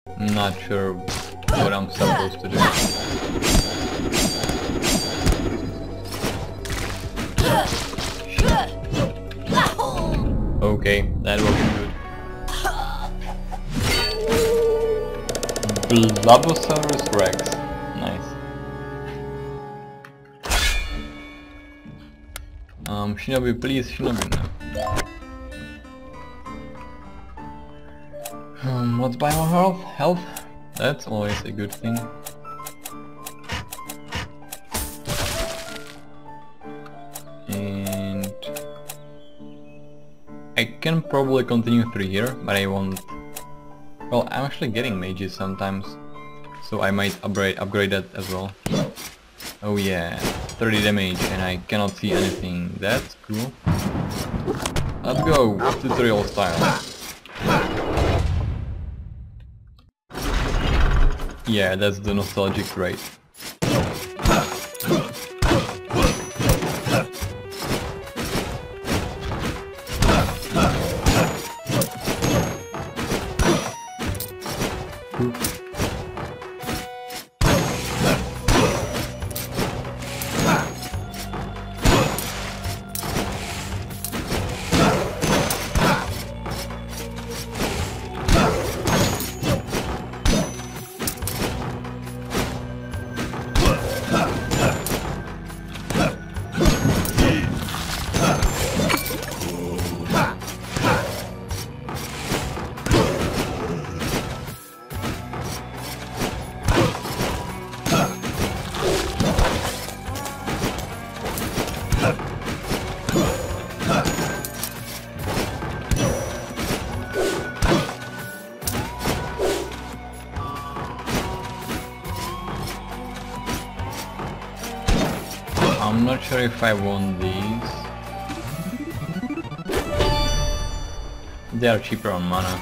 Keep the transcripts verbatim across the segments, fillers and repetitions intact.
I'm not sure what I'm supposed to do. Okay, that wasn't good. Blobosaurus Rex. Nice. Um, Shinobi, please, Shinobi, no. Um, what's bio health? Health? That's always a good thing. And I can probably continue through here, but I won't. Well, I'm actually getting mages sometimes, so I might upgrade upgrade that as well. Oh yeah, thirty damage, and I cannot see anything. That's cool. Let's go, tutorial style. Yeah, that's the nostalgic rate. I'm not sure if I want these. They are cheaper on mana.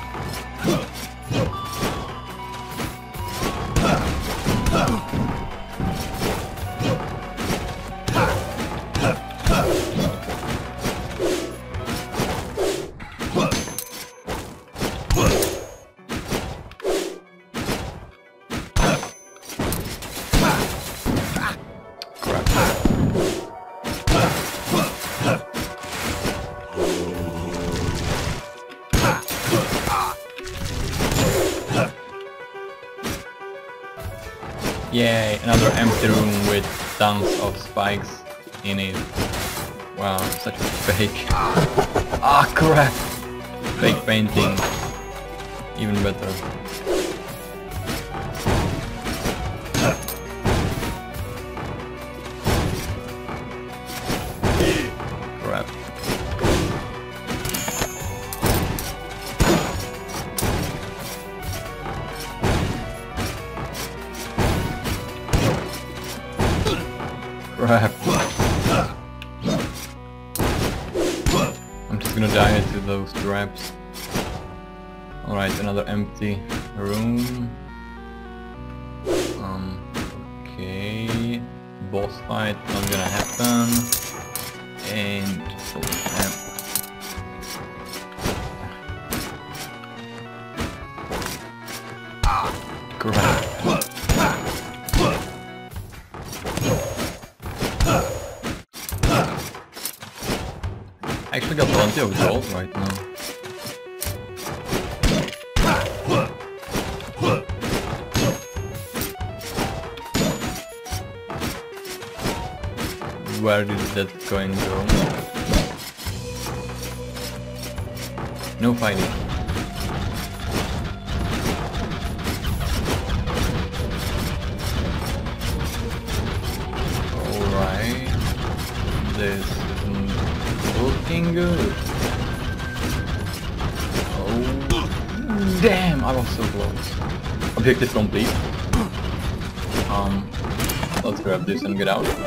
Yay, another empty room with tons of spikes in it. Wow, such a fake. Ah, crap! Fake painting. Even better. Crap. Crap. I'm just gonna die to those traps. Alright, another empty room. Um, okay. Boss fight, not gonna happen. And... Oh, crap. I actually got plenty of gold right now. Where did that coin go? No fighting. Alright. This isn't looking good. Oh. Damn, I was so close. Objective complete. Um, let's grab this and get out.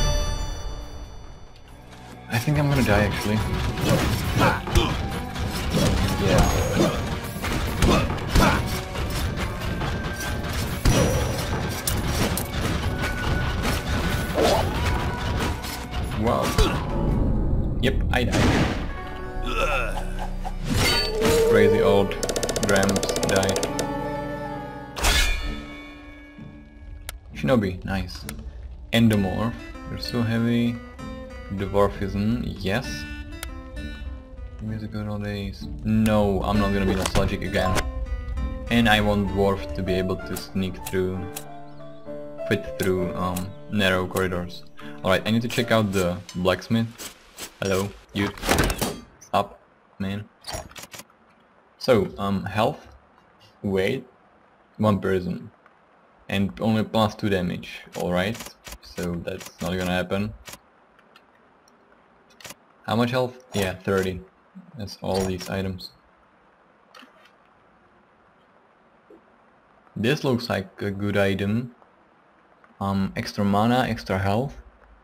I think I'm gonna die actually. Yeah. Wow. Yep, I died. Crazy old Grams died. Shinobi, nice. Endomorph, you're so heavy. Dwarfism, yes. Musical nowadays. No, I'm not gonna be nostalgic again. And I want Dwarf to be able to sneak through, fit through um, narrow corridors. Alright, I need to check out the blacksmith. Hello, you. Stop, man. So, um, health, weight, one person. And only plus two damage, alright. So that's not gonna happen. How much health? Yeah, thirty. That's all these items. This looks like a good item. Um, extra mana, extra health.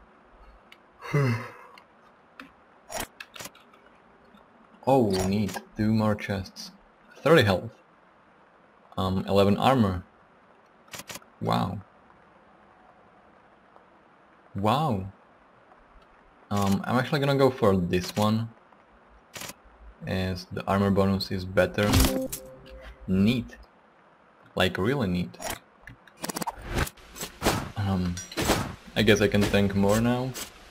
Oh, neat. Two more chests. thirty health. Um, eleven armor. Wow. Wow. Um, I'm actually gonna go for this one, as the armor bonus is better. Neat. Like really neat. Um, I guess I can tank more now.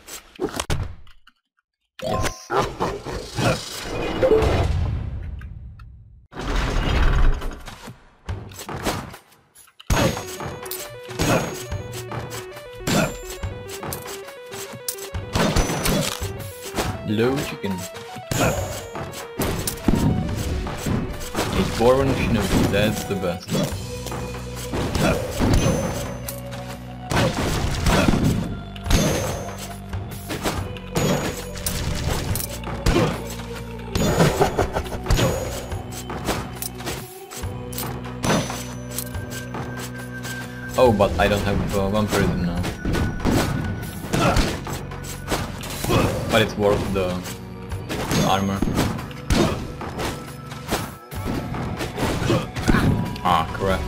Yes. Low chicken. A Dwarven Shinobi, that's the best. Oh, but I don't have uh, vampirism now. But it's worth the armor. Ah, crap.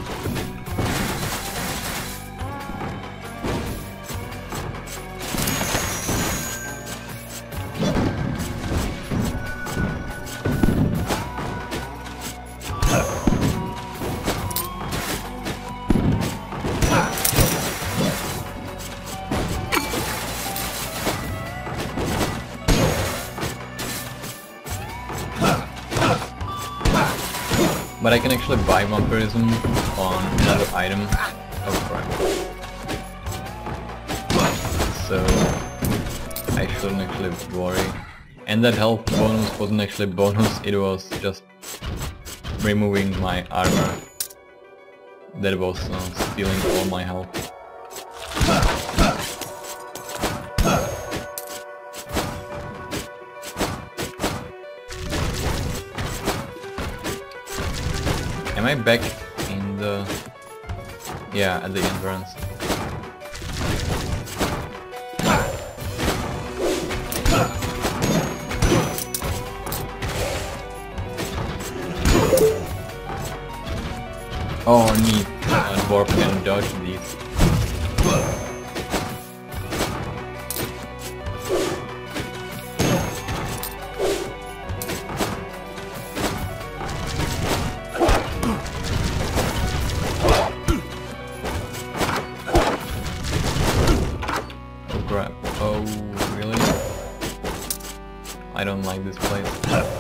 But I can actually buy vampirism on another item. Oh crap. So I shouldn't actually worry. And that health bonus wasn't actually bonus, it was just removing my armor. That was uh, stealing all my health. Am I back in the... yeah, at the entrance. Oh, neat. A dwarf can dodge these. Oh, really? I don't like this place.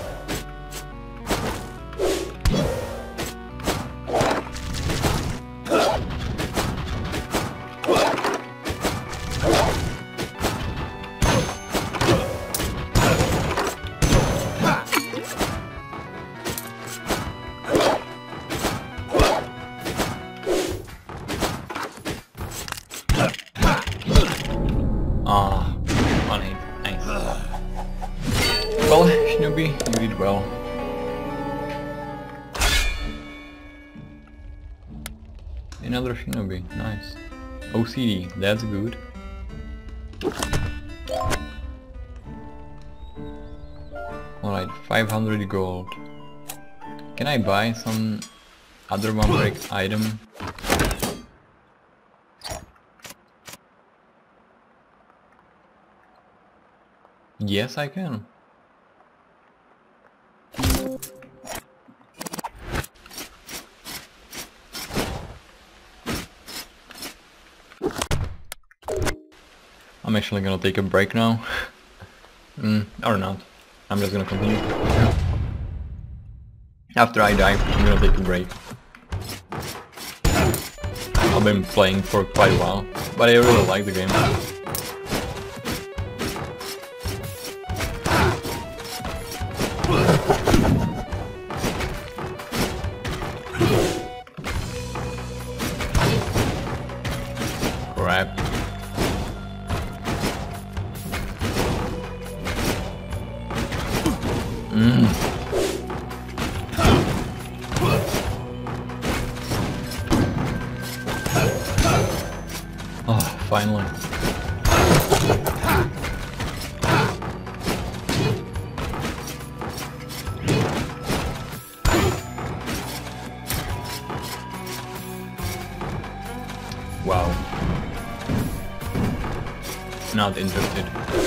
Ah, one hit, nice. Well, Shinobi, you did well. Another Shinobi, nice. O C D, that's good. Alright, five hundred gold. Can I buy some other vampiric item? Yes, I can. I'm actually gonna take a break now. mm, or not. I'm just gonna continue. After I die, I'm gonna take a break. I've been playing for quite a while, but I really like the game. Crap. Mm. Oh, finally. Wow. Not interested.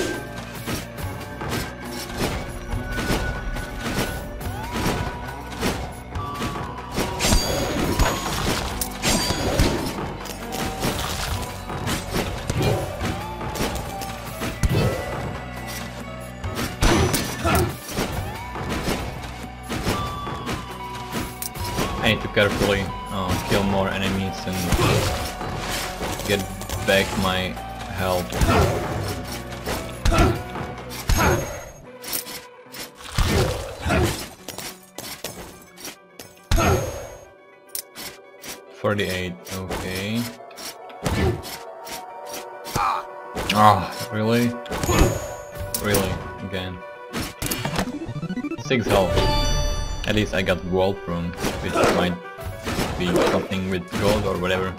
I need to carefully uh, kill more enemies and get back my health. forty-eight, okay. Ah, oh, really? Really, again. six health. At least I got wall room, which might be something with gold or whatever.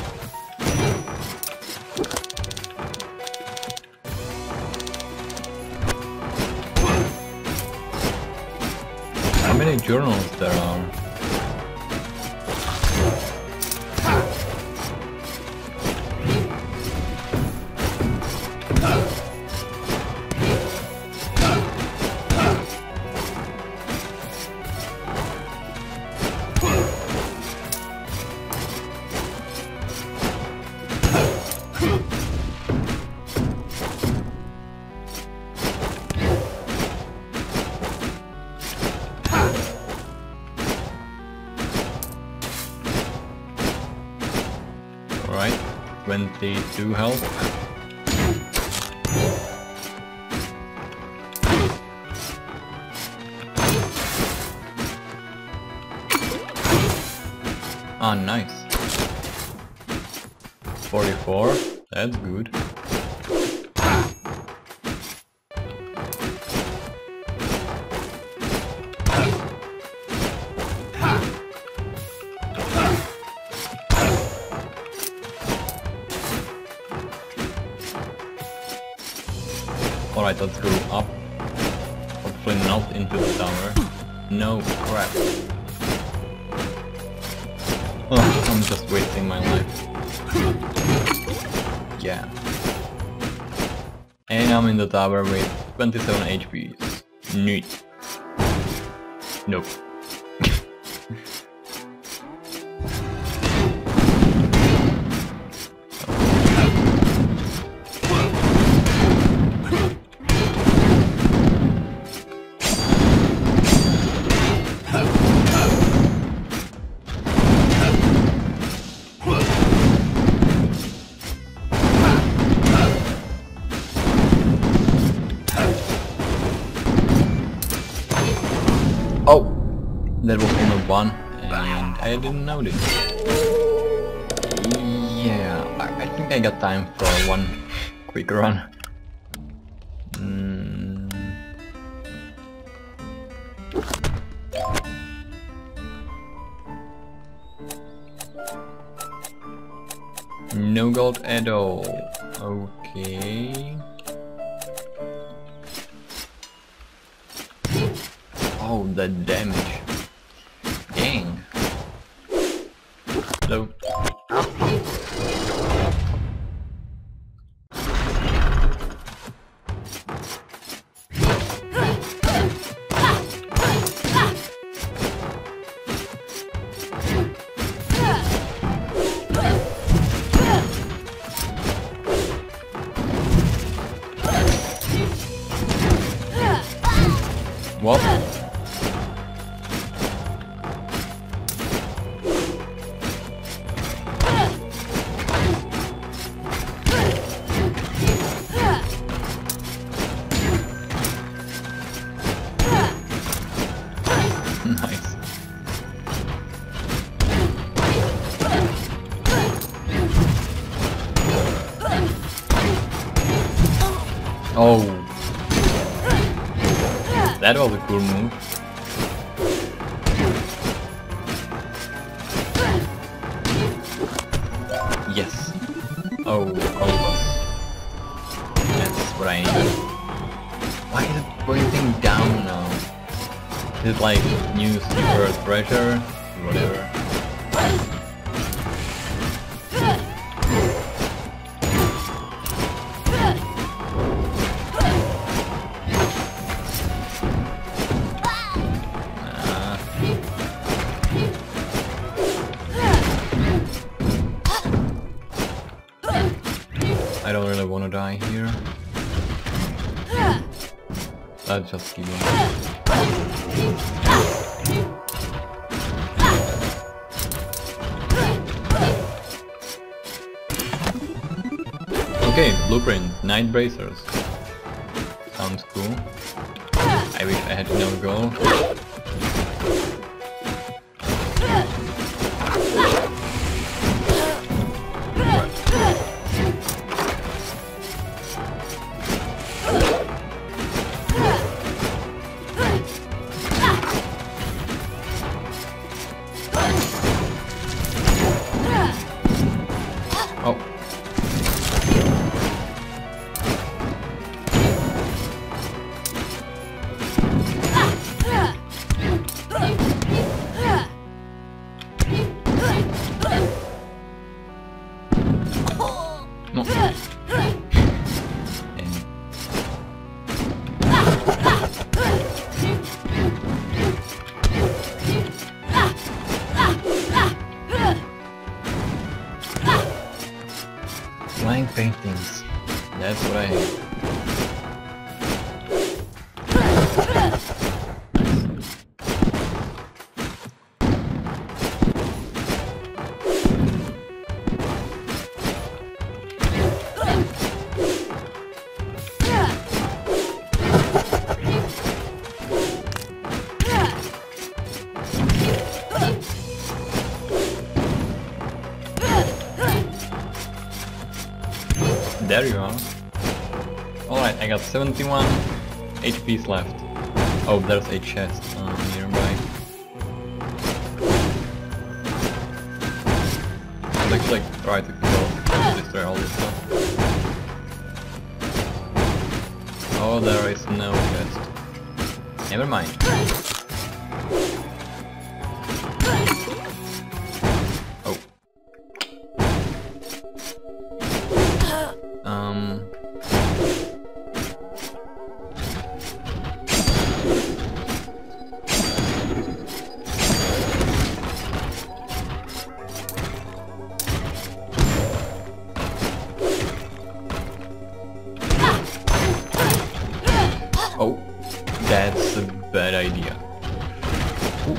How many journals there are? Alright, twenty-two health. Ah, nice. forty-four, that's good. Alright, let's go up. Hopefully not into the tower. No, crap. Oh, I'm just wasting my life. Yeah. And I'm in the tower with twenty-seven H P. Neat. Nope. Oh, that was only one, and I didn't notice. Yeah, I, I think I got time for one quick run. Mm. No gold at all. Okay. Oh, the damage. Dang. Hello. Oh, that was a cool move. Yes. Oh, compass. That's what I need. Why is it pointing down now? Is it like new super pressure? Whatever. I don't really want to die here. Let's just keep going. Okay, blueprint, night bracers. Sounds cool. I wish I had no goal. Oh. No. Flying paintings. That's what I hate. There you are. Alright, I got seventy-one H Ps left. Oh, there's a chest uh, nearby. Let's like try to kill, destroy all this stuff. Oh, there is no chest. Never mind. Um. Oh, that's a bad idea. Ooh.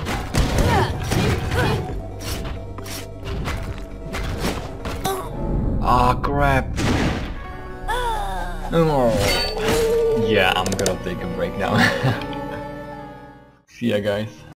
Ah, crap. Oh. Yeah, I'm gonna take a break now. See ya, guys.